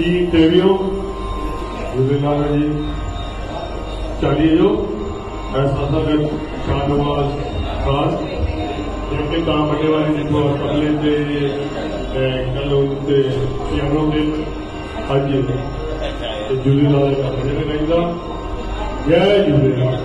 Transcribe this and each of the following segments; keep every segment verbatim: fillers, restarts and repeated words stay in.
तीन देवियों झूलेलाल जी चालीहे जो ऐसा संगत शाहनवाज खान जिनके काम बने वाले जिनको तबले से कल उनसे पियानो से आज झूलेलाल का भजन गाईंदा। जय झूलेलाल।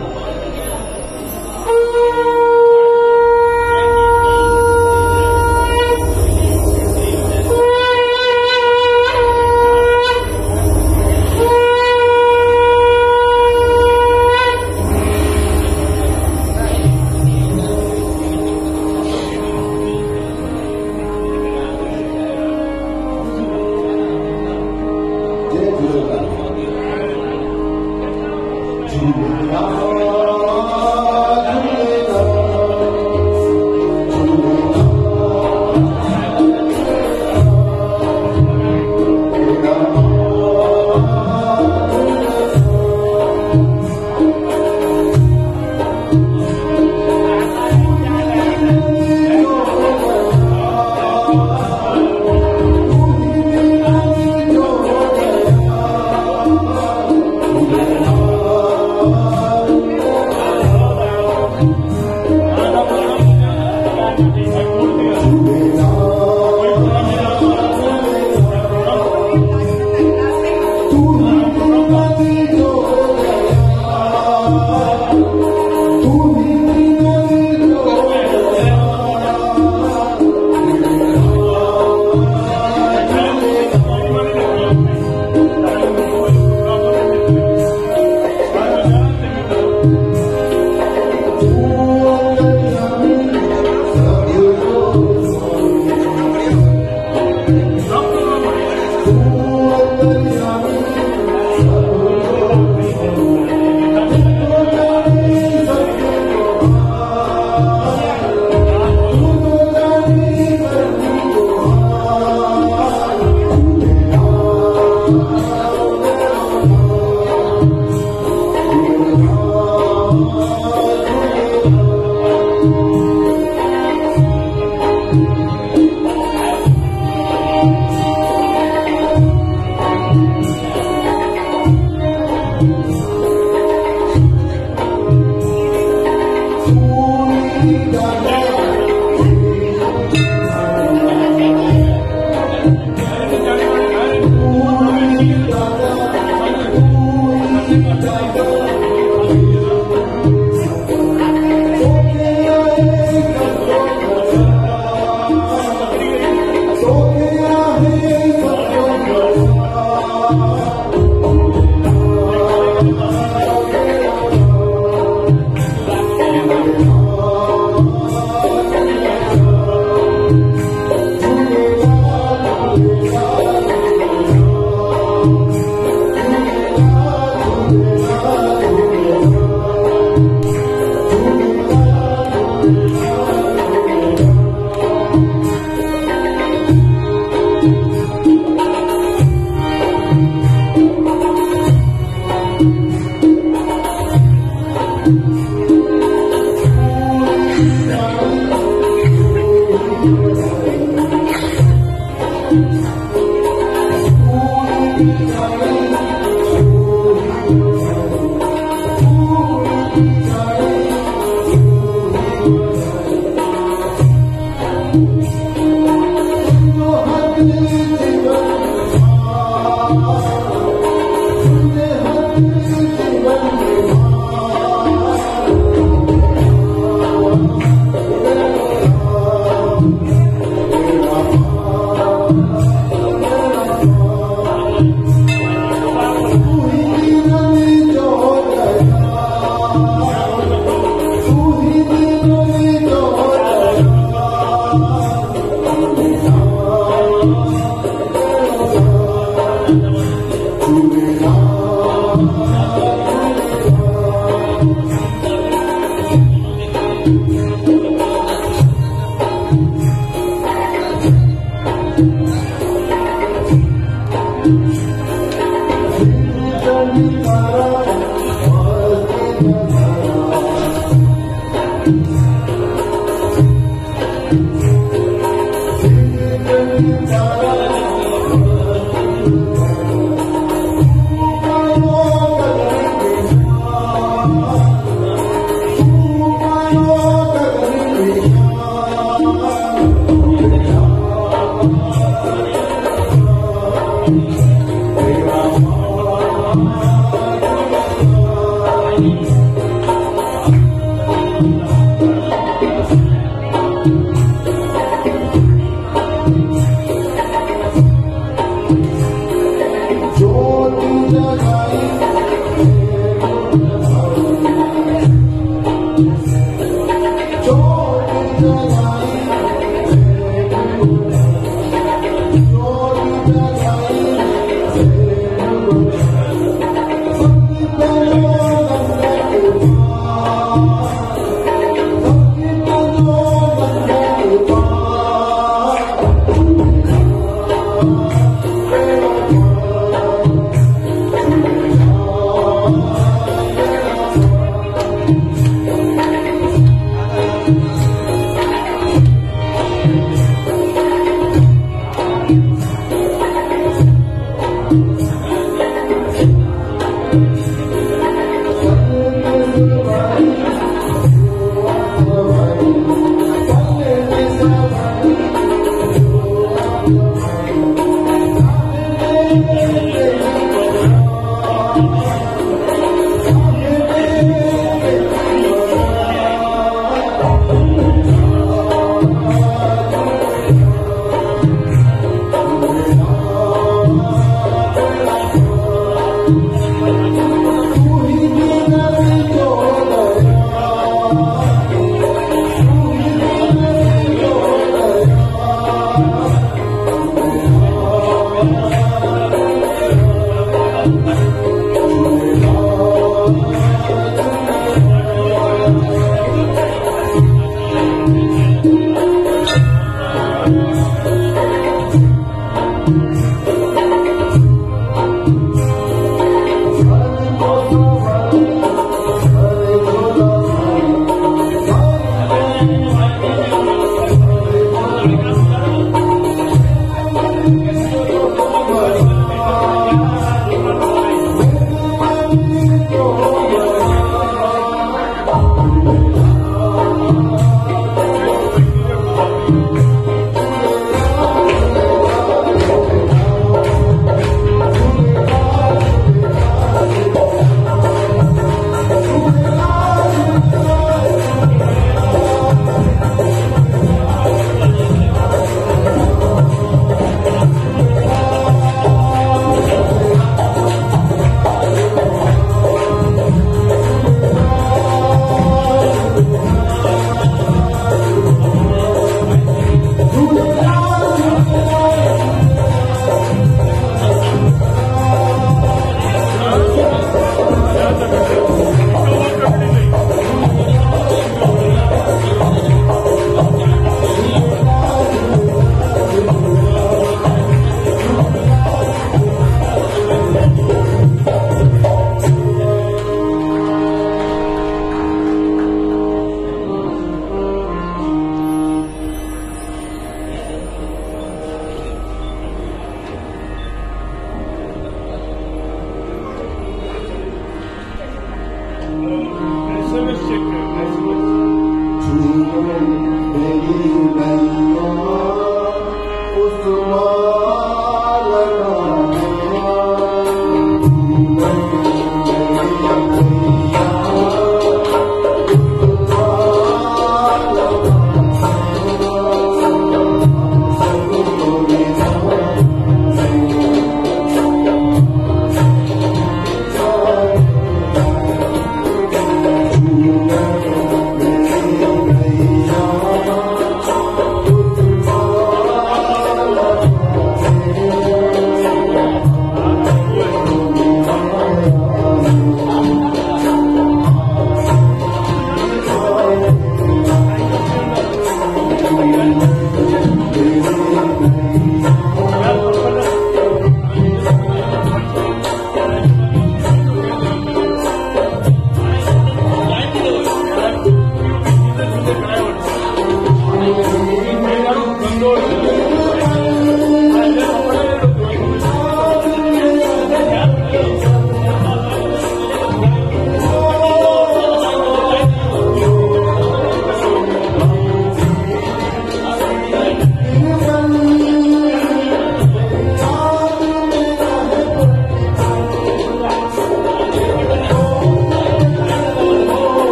Thank you.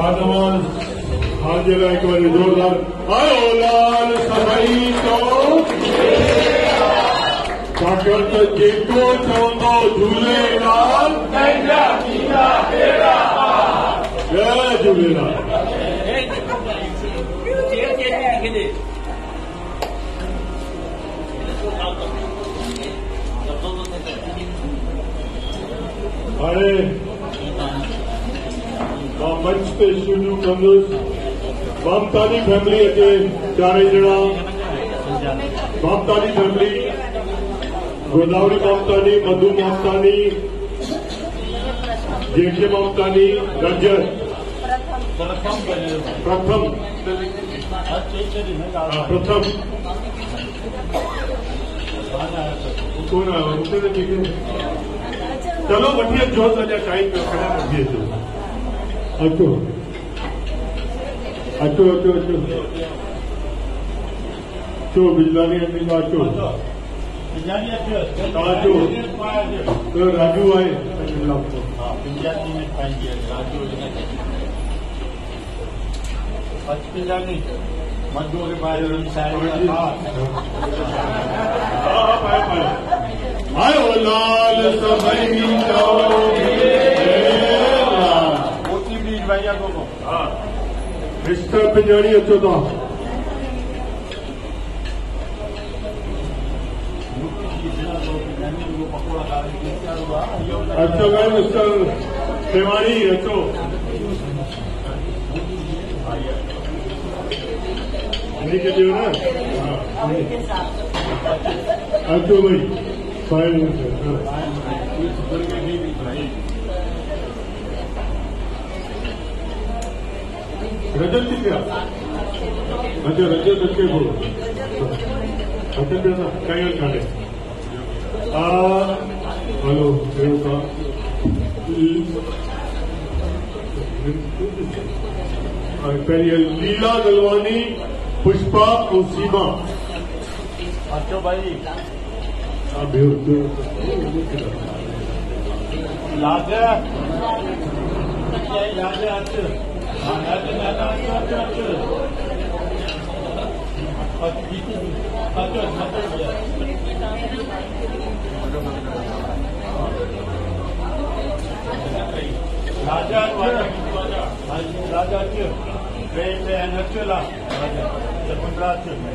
शाहनवाज खान जी का एक बार जोरदार आयो लाल सभई तो भगत जेको चवंदो झूलेलाल जय झूलेलाल। हाणे मां मंच ते शुरू कंदुसि। मामतानी फैमिली अचे चारई ॼणा। मामतानी फैमिली गोदावरी मामतानी, मधु मामतानी, जेके मामतानी, रजत प्रथम प्रथम प्रथम कौन आयो उते त जेके चलो वठी अचो अञा टाइम पियो खड़ा वठी अचो अचो अचो अचो अचो अचो बिजलानी अमीन अचो अचो तो राजू आए मधु के पास आयो लाल सभई मोती बीज भैया को हाँ मिस्टर पिंजाणी अचो था। अचो भाई मिस्टर तिवारी अचो इन्हीं के दियो ना अचो भाई फाइल रजत की क्या अच्छा रजत रखे बोलो अच्छा कैसा कहीं खाने हेलो देवता पहले लीला गलवानी, पुष्पा और सीमा। अच्छा भाई लाजे लाजे अच्छे राजा राजा नचला पंद्रह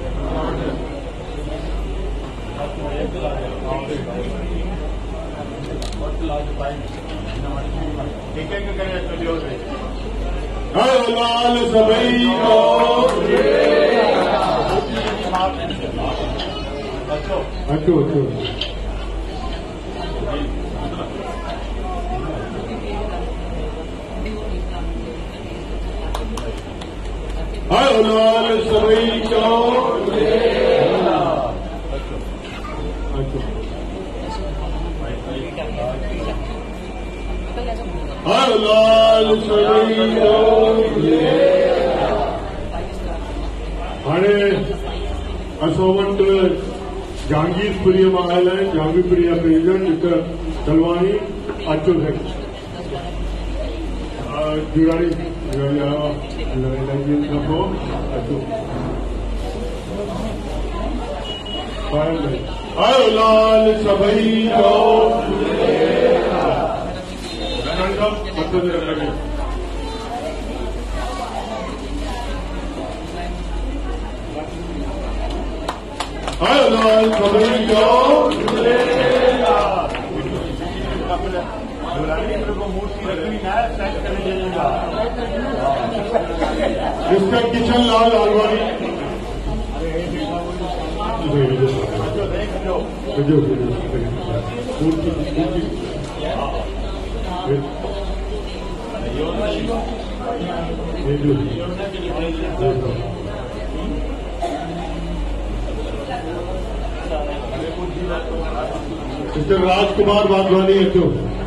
लाल सभई अचो अचो लाल सभई हर लाल सभई हाणे असां वटि जहांगीरपुरी मां आयल आहिनि। जहांगीरपुरी जा प्रेसिडेंट मिस्टर तलवानी अचो साईं जुड़ाणी खां पोइ अचो हर लाल सभई हर लाल सभई मूर्ति रखनी है सेट करने जाएगा मिस्टर किशन लाल आलवानी मूर्ति मिस्टर राजकुमार वाधवानी अचो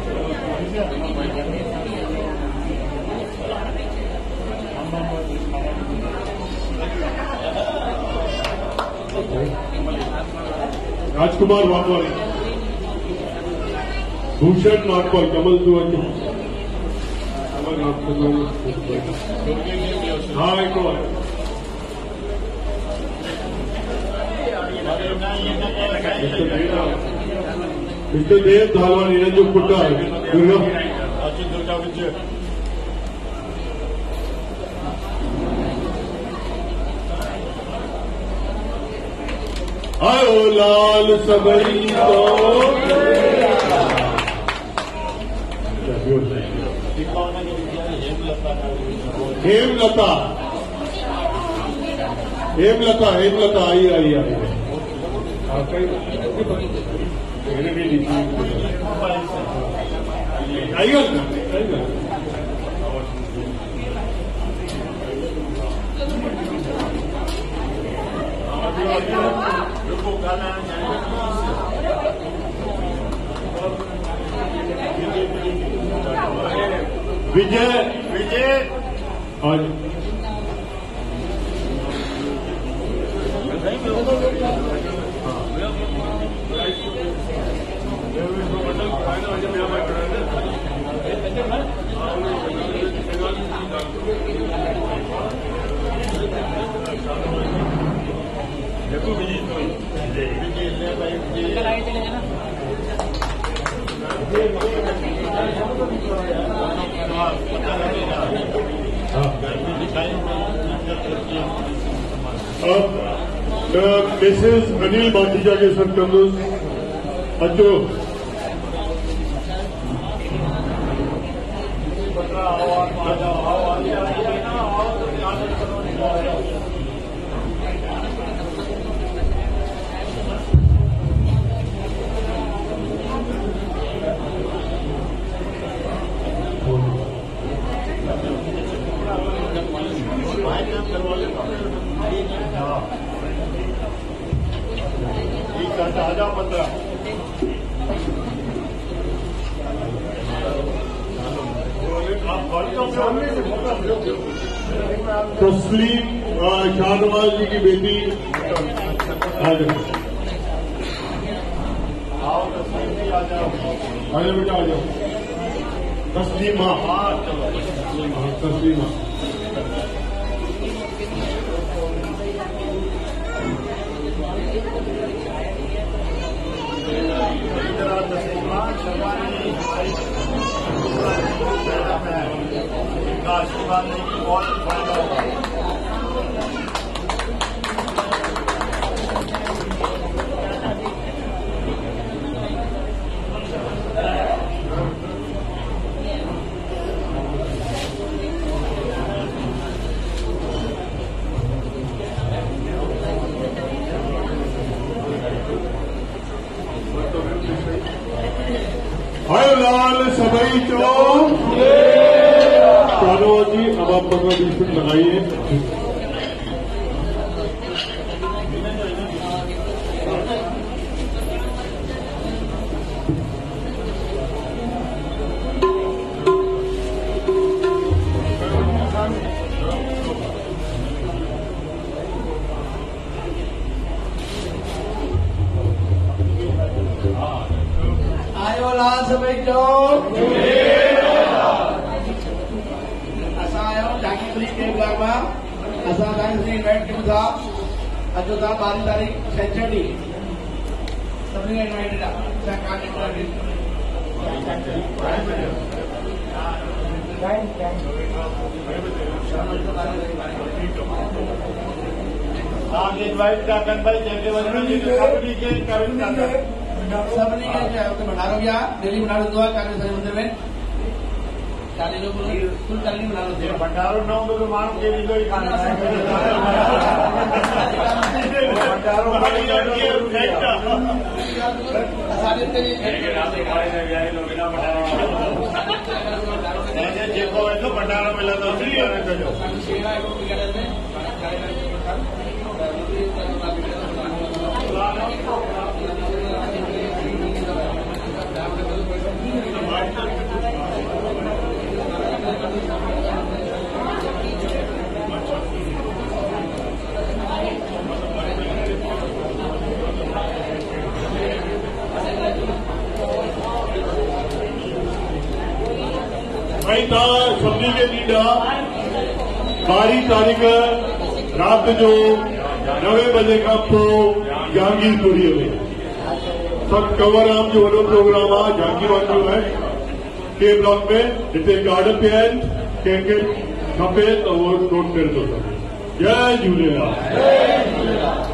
राजकुमार वाधवानी भूषण नागपाल कमल तू अचो और आपको दोनों हाँ एक और मिस्टर देव धालवा निरंजन पुट्टा अच्युत दुर्गा विजय आयो लाल सबरी तो हेमलता हेमलता हेमलता आई आई आई आइएगा आइएगा विजय विजय आज मिसेस अनिल माथीजा के सर कंदूस अचो ताजा पंद्रह तस्लीम शाहनवाज जी की बेटी आ जाओ आओ तस्लीम जी आ जाओ आ जाओ बेटा आ जाओ तस्लीमा हाँ चलो तस्लीमा आशीर्वाद लेने की बहुत फायदा होगा हाय लाल सबई तो शाहनवाज जी अब आप पंद्रह बीस मिनट लगाइए आयो लाल सबई जो असां तव्हांखे इनवाइट कयूं था अचो तव्हां ॿारहीं तारीख़ छंछरु ॾींहुं सभिनी खे इनवाइटेड आहे असां कान इनवाइटेड तव्हांखे इनवाइट था कनि भाई जंहिंखे वञणो सभिनी खे सभिनी खे हुते भंडारो बि आहे डेली भंडारो हूंदो आहे कान्हे सॼे मंदर में चालीह लोग फुल चालीह भंडारो थियो भंडारो न हूंदो त माण्हू खे ॾींदो ई कान्हे भंडारो असांजे हिते जेको वेठो भंडारो मिलंदो भाई तव्हां सभिनी खे ॾींदा ॿारहीं तारीख़ राति जो नवे बजे खां पोइ जहांगीरपुरीअ में सभु कंवरराम जो वॾो प्रोग्राम आहे जहांगीरवान जो आहे के ब्लॉक में हिते गार्ड पिया आहिनि कंहिंखे खपे त उहो नोट करे थो सघे। जय झूलेलाल।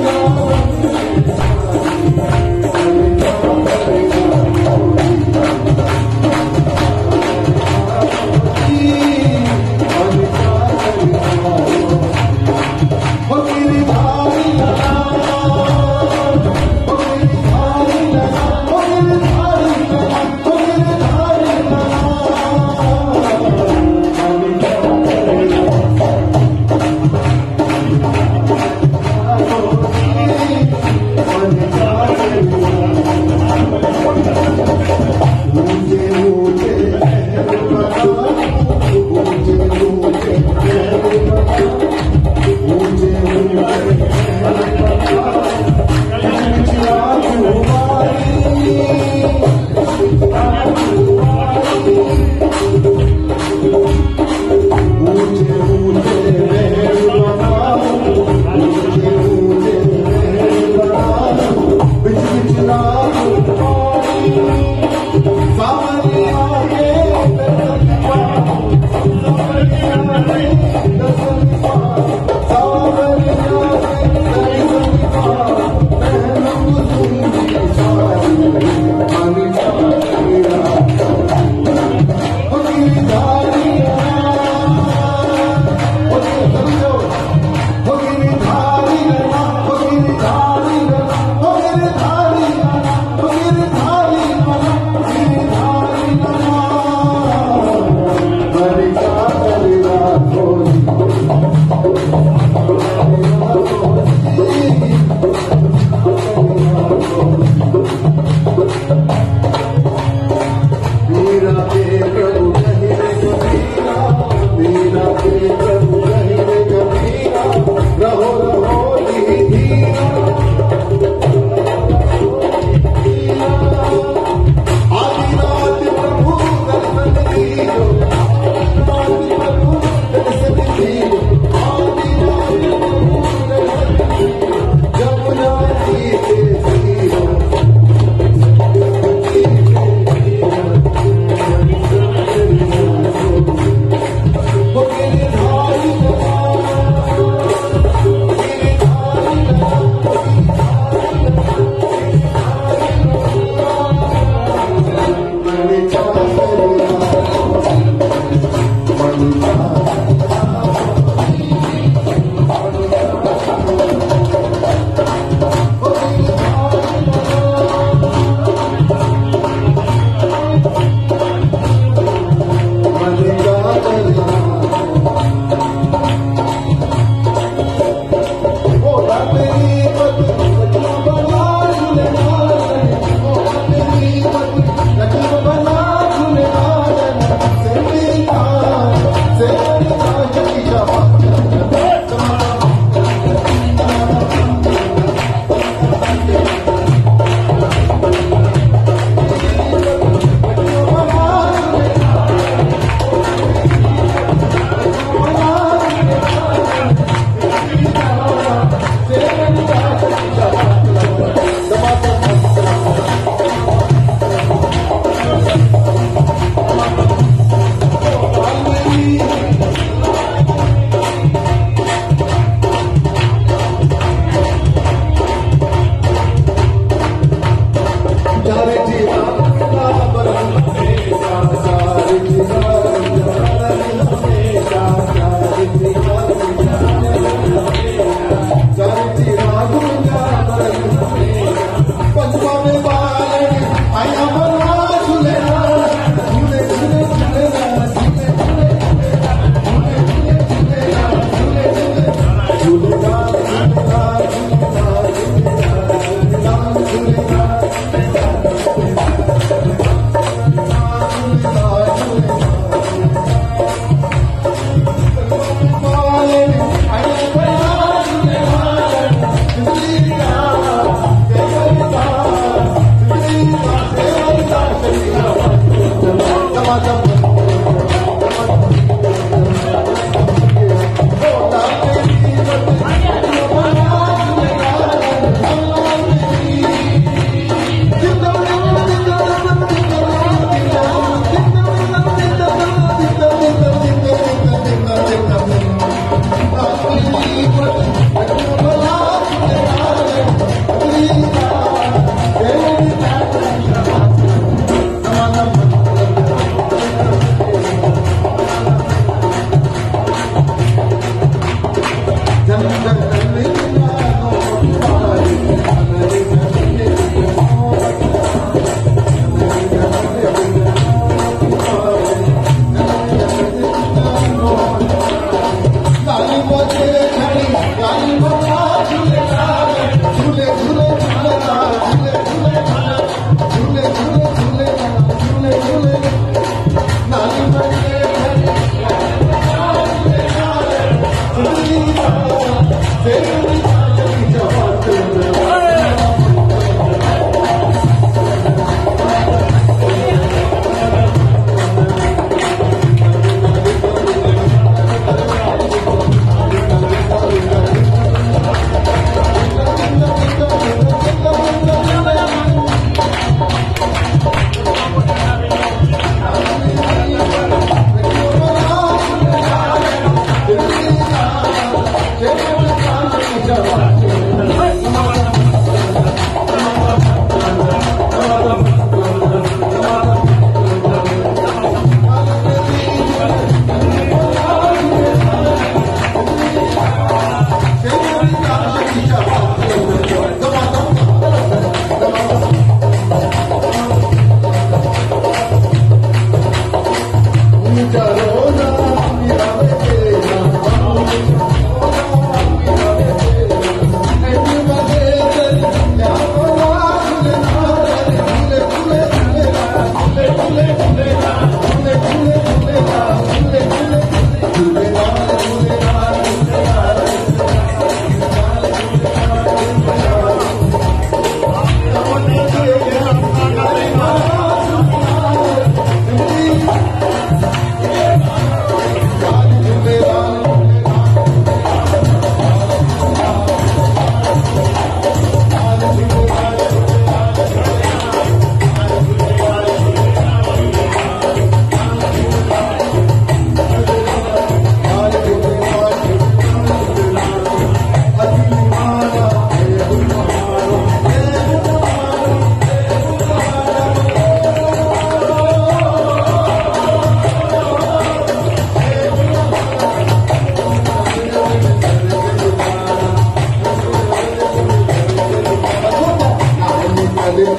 Thank you.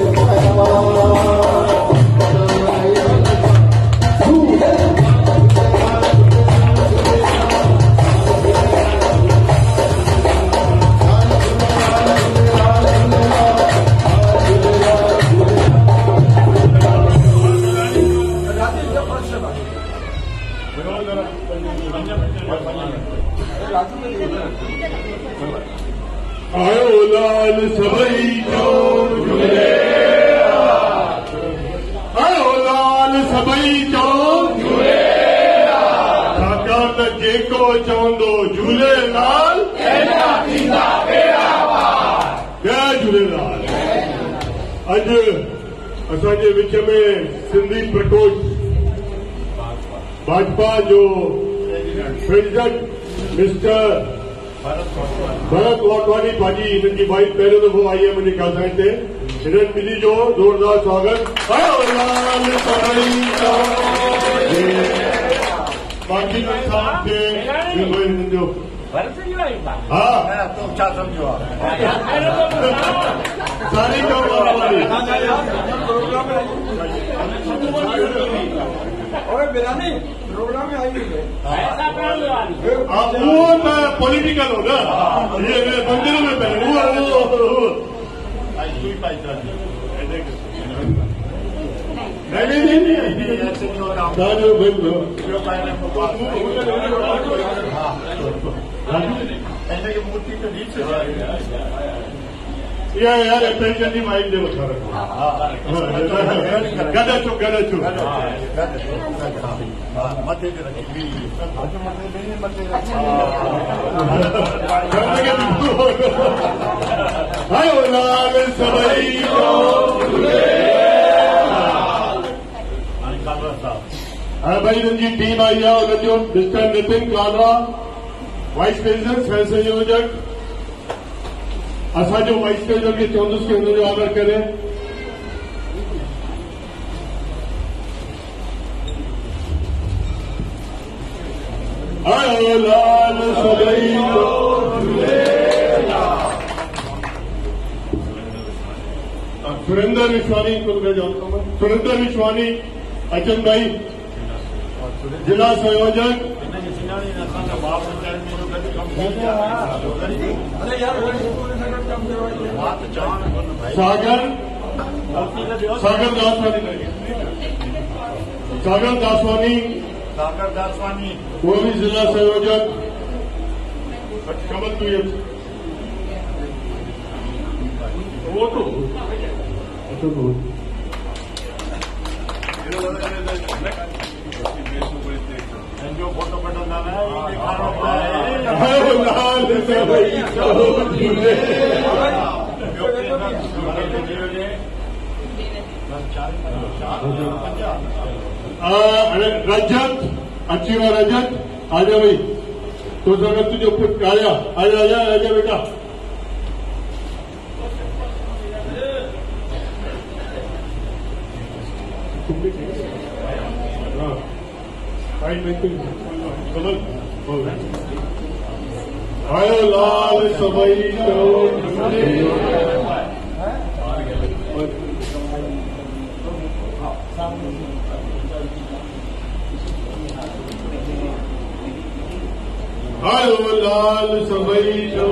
आयो लाल सबई जो झूलेलाल, आयो लाल सबई जो झूलेलाल, छाकाणि त जेको चवंदो झूलेलाल जय झूलेलाल। अॼु असांजे विच में सिंधी प्रकोष्ठ भाजपा जो प्रेसिडेंट मिस्टर भरत वाटवानी भाजी हिननि जी वाइफ पहिरियों दफ़ो आई आहे मुंहिंजे ख़ासाइन ते। हिननि ॿिन्ही जो ज़ोरदार स्वागत। बाक़ी साहब खे हिननि जो हा तुम छा सम्झो आहे सारी कमु वारी प्रोग्राम में आई हुई है वो तो पॉलिटिकल हो ना, ये मंदिरों में पहले वो नहीं नहीं नहीं ऐसे नहीं होता ऐसे की मूर्ति तो नीच से या यार पेंशन की माइंड दे बता रहा गदा चुप गदा चुप मथे ते रखी मथे आयो लाल सबई हाँ भाई हिननि जी टीम आई आहे। हुननि जो mister Nitin Kalra vice president सह संयोजक असांजो वाइस प्रेसिडेंट खे चवंदुसि कि हुनजो ऑर्डर करे। आयो लाल सबई जो झूलेलाल। सुरेंद्र विश्वानी सुरेंद्र विश्वानी अचन भाई जिला संयोजक सागर सागर दासवानी सागर दासवानी सागर दासवानी वो भी जिला संयोजक कमल तू वो तो जो फोटो पटंदा है रजत अच्छी बात रजत आजा भाई तो जरा तुझे पुट आया आजा आजा आजा बेटा आयो लाल सबई जो आयो लाल सबई जो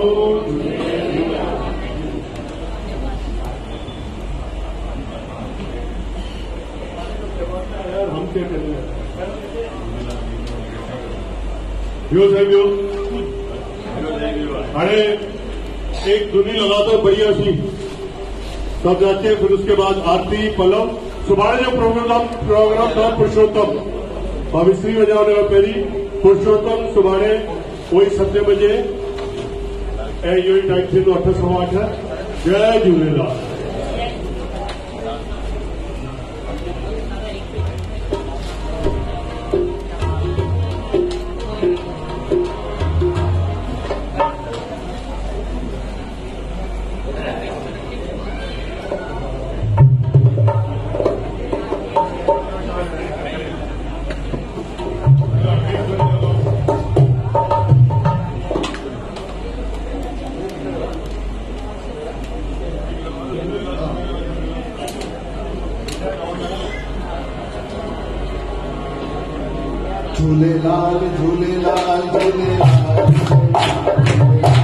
हमसे ॿियो साईं ॿियो हाणे एक धुनी लगा दो भैया सी सब जाते फिर उसके बाद आरती पलव सुभाणे जो प्रोग्राम प्रोग्राम था पुरुषोत्तम भविश्री वजाने खां पहिरीं पुरुषोत्तम सुभाणे वही सते बजे ऐं इहो ई टाइम थींदो अठ सवा अठ। जय झूलेलाल। झूलेलाल झूलेलाल झूलेलाल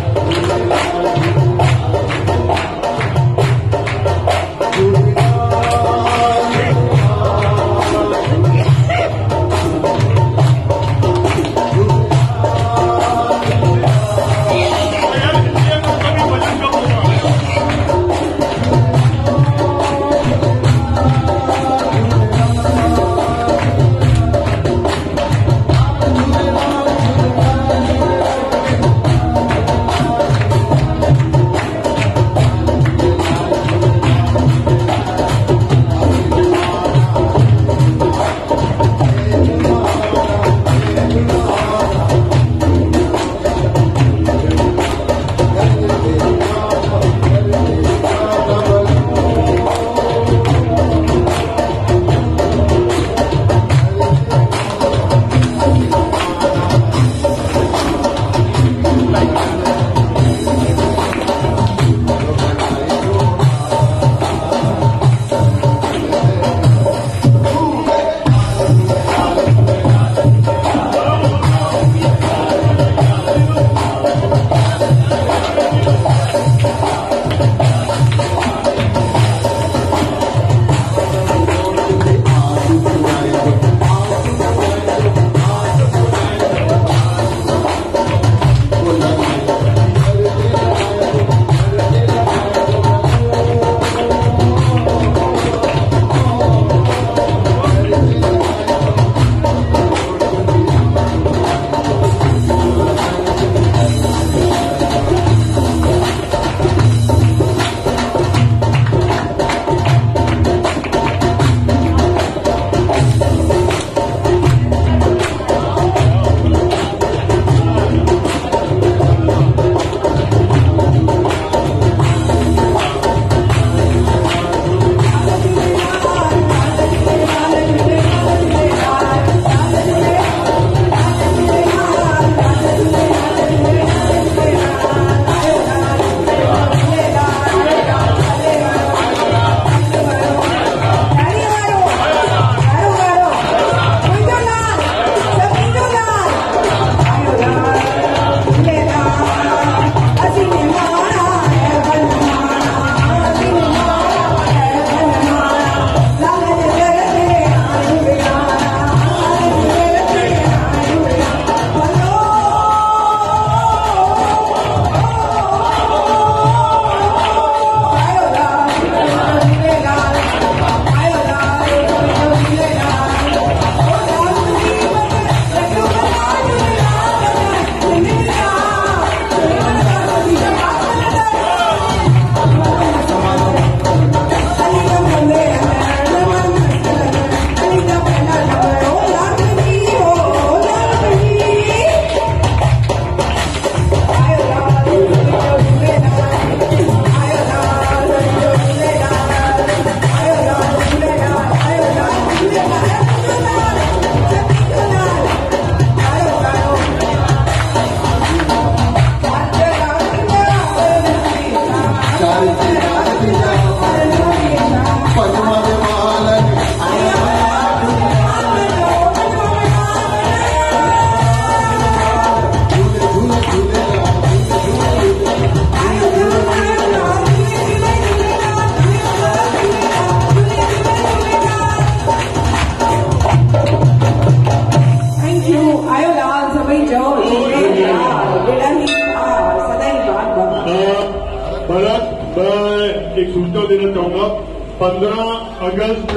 एक सूचना देना चाहूंगा। पंद्रह अगस्त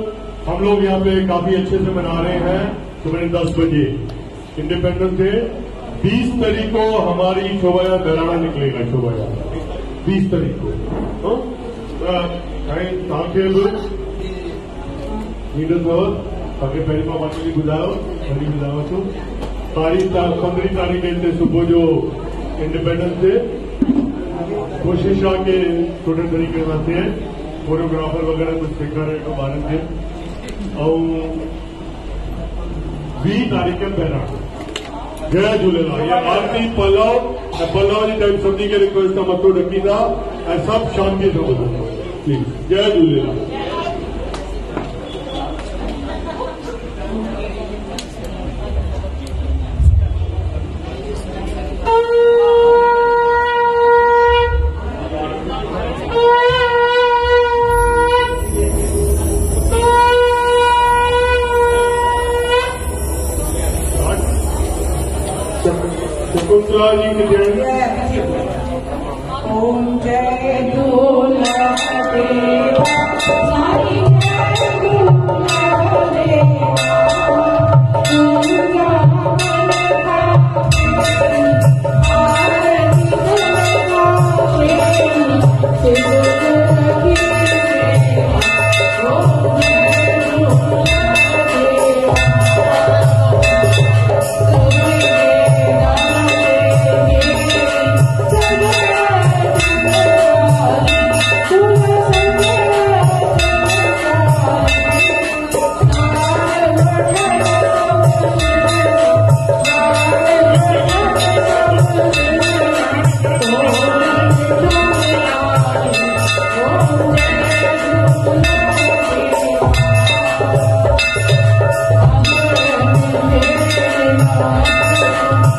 हम लोग यहाँ पे काफी अच्छे से मना रहे हैं सुबह दस बजे इंडिपेंडेंस डे। बीस तारीख को हमारी शोभायात्रा दराना निकलेगा, शोभायात्रा बीस तारीख को पहली बार वाटली गुजारो फरी गुजारो छो तारीख पंद्रह तारीख के सुबह जो इंडिपेंडेंस डे कोशिश आ के सुठे तरीके सां थिए, कोरियोग्राफर वग़ैरह कुछ सेखारे तो ॿारनि खे। ऐं वीह तारीख़ बहिराणो। जय झूलेलाल। ये आरती पलव ऐं पलव जी टाइम सभिनी खे रिक्वेस्ट सां मथो ढकींदा ऐं सभु शांतीअ सां ॿुधंदा प्लीज़। जय झूलेलाल।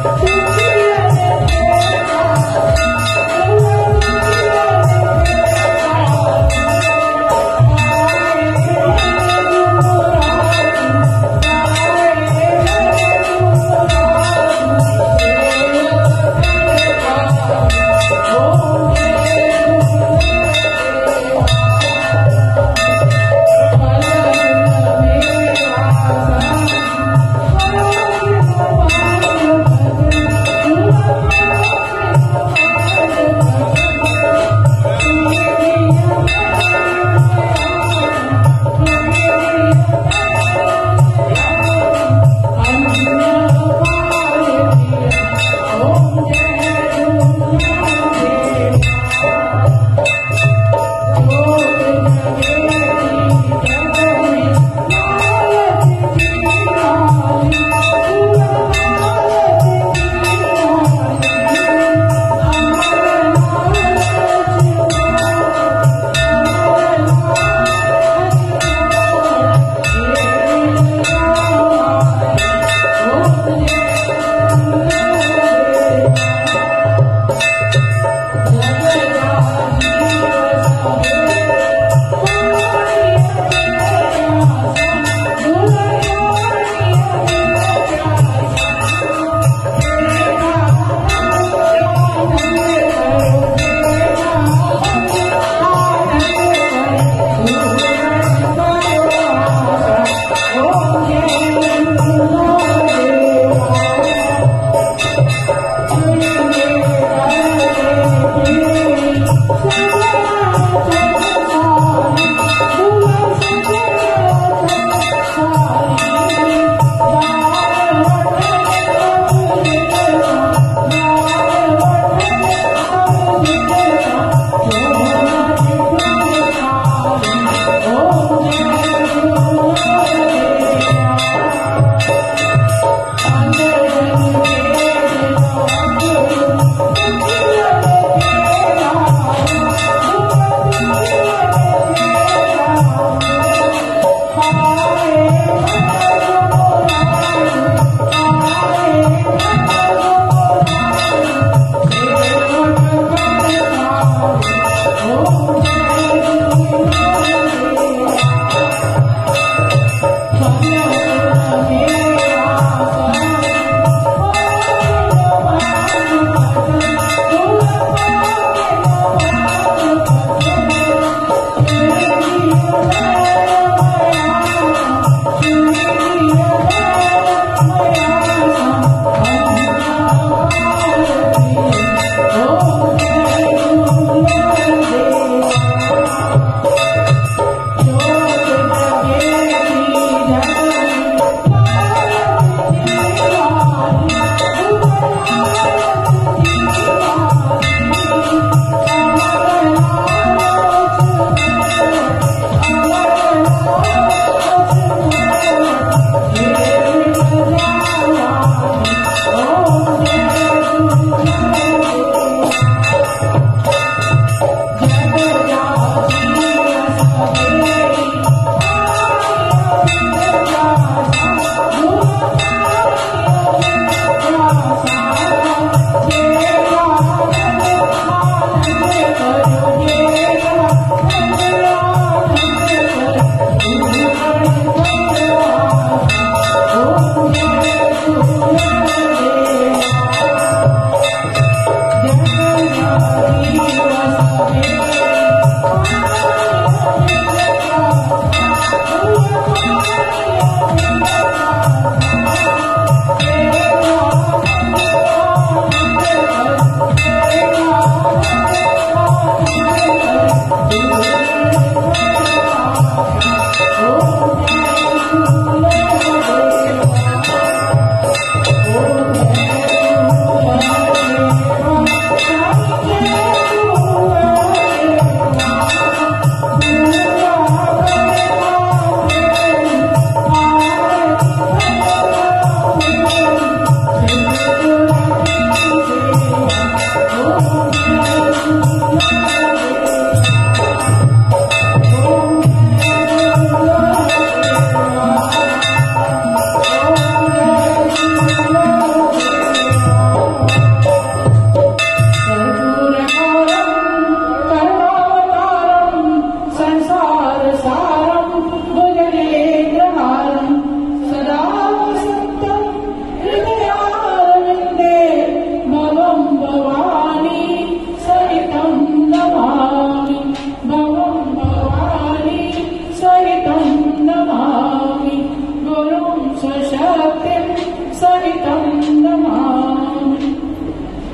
Thank you.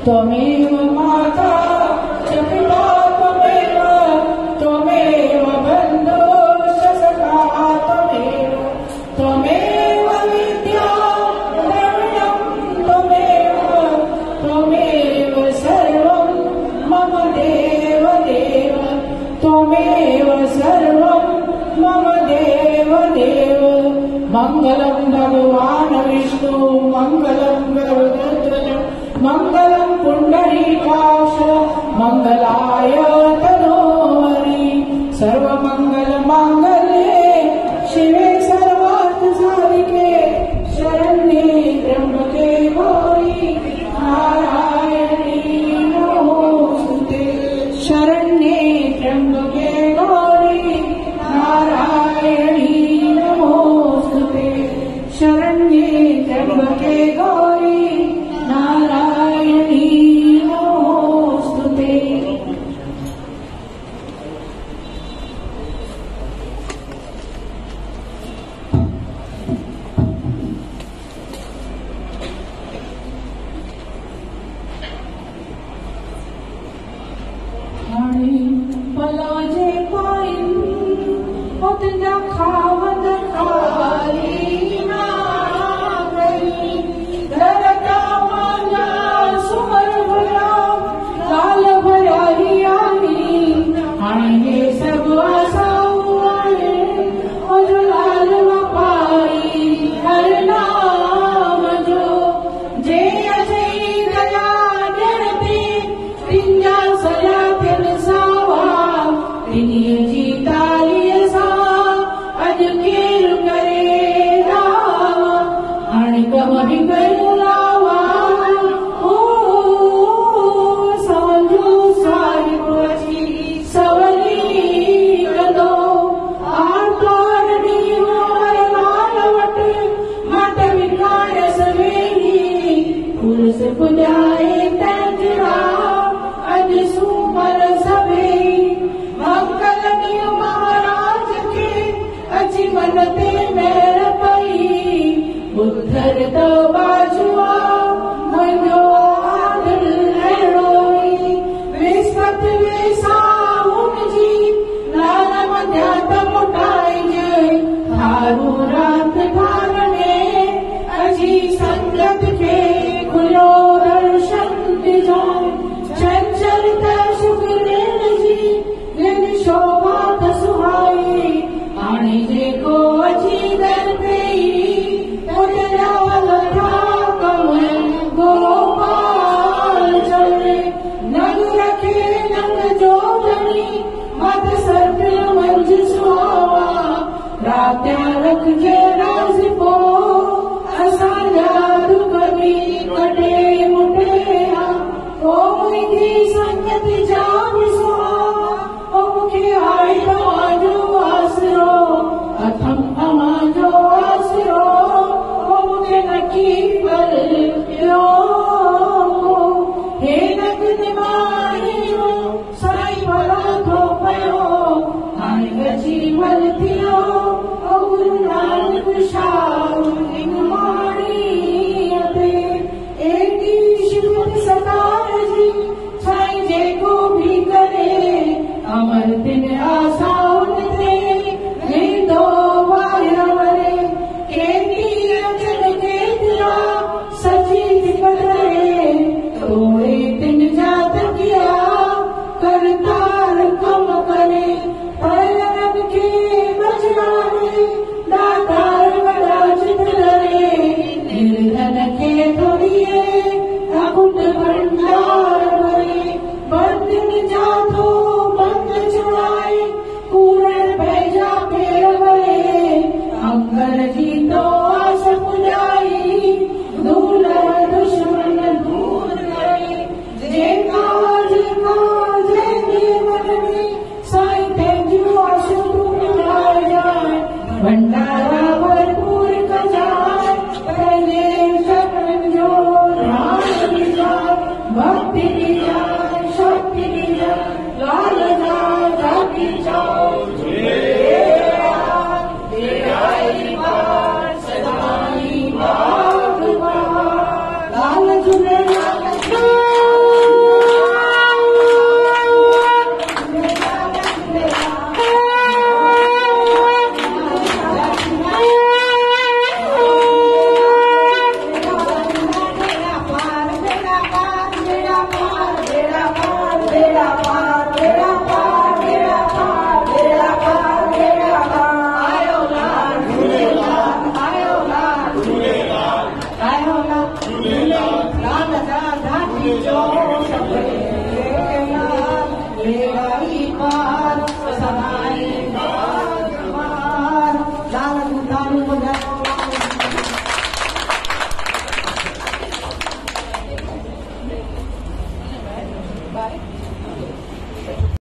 त्वमेव माता च पिता त्वमेव त्वमेव बन्धुश्च सखा त्वमेव त्वमेव विद्या द्रविणं त्वमेव त्वमेव सर्वं मम देव देव त्वमेव सर्वं मम देव देव मंगलं भगवान् विष्णु मंगलं गरुडध्वज मंगलं पुंडरीकाक्ष मंगलाय तनोहरि सर्वमंगलमांगल्ये शिवे सर्वार्थसाधिके शरण्ये त्र्यंबके गौरी नारायणी नमोस्तुते शरण्ये त्र्यंबके गौरी नारायणी नमोस्तुते शरण्ये त्र्यंबके गौरी नारायणी नमोस्तुते। पलाजे पाइन उतना खावत खाली ना गई दरदा मांगा सुमर भरा लाल भरा ही आई आने सब आसाऊ आए और लाल पाई हर नाम जो जे अजय दया जड़ते पिंजा सया फिर सावा पिनिय जीता सा अज केर करे रावा हाणे कमरी करू लावा ओ साजो साहिब अची सवली कदो आरतार डी मोर लाल वट मत विकार सवेली पुरुष पुजाए तंजरा अज सुमर सभे मंगल महाराज के अची मन ते मेर पई बुद्धर तो बाजुआ मुंहिंजो आदिल अहिड़ोई विस्पति वेसाउन जी लाल मध्या त मोटाइजे थारू रात ठारणे अजी संगत के खुलो दर्शन ॾिजो चंचल शुक्रेन जी दिन शोभा त सुहाई हाणे जेको अची दर पेई उजलाल ठाकम गोपाल चले नग रखे नग जो धनी मत सर्पिल मंझ सुहावा रात्या रखजे राज़ पो असांजा दुख बि कटे मुटेया ओ मुंहिंजी संगत जा सुहावा ओ मूंखे आई तव्हांजो आसरो अथम अमांजो आसरो ओ मूंखे नकी पर ॾियो हे नक निमाणियो साईं भला थो पियो हाणे अची भल थियो ओ गुरु नानक शाह निमाणीअ ते एॾी शिफ़त सतार जी साईं जेको भी करे अमर दिन आसाउन ते वेंदो वायवरे केॾी अचन केतिरा सची करे तोड़े दिन जा तकिया करतार कम करे पलकन खे बचावे दातार वॾा चितरे निर्धन खे थोड़िए अकुट भंडार भरे बंदिन जा थो बंद छुड़ाए कूड़े पैजा पेर भरे अंगर जी तो आस पुॼाई दूर दुश्मन दूर करे जेका जेका जंहिंजे मन में साईं तंहिंजो आस तूं पुॼाए जाए भंडारा भरपूर कजाए पंहिंजे शरण जो ध्यान ॾिजाए भक्ति ॾिजाए शक्ति ॾिजाए लाल जाए जाती जाओ सदाई बाग लाल झूलेलाल जो